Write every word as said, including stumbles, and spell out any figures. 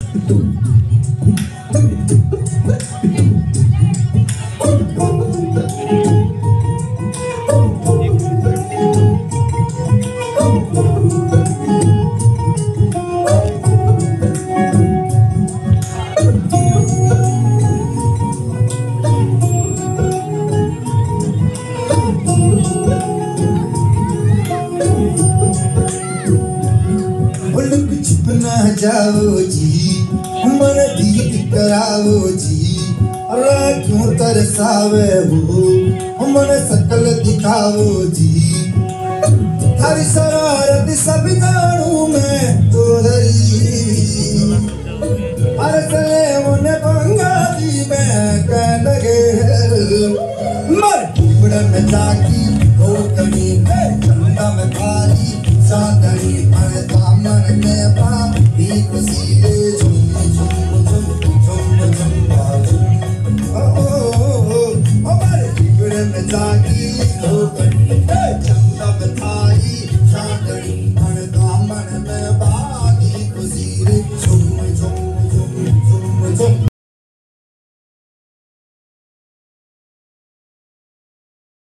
जाओ जी मन दीद कराओ जी, क्यों तरसावे हो मन सकल दिखाओ जी। हरी शरारत सब जानू मैं तो हरी, हर चले मुने पंगा दी मैं कह लगे मर में जाके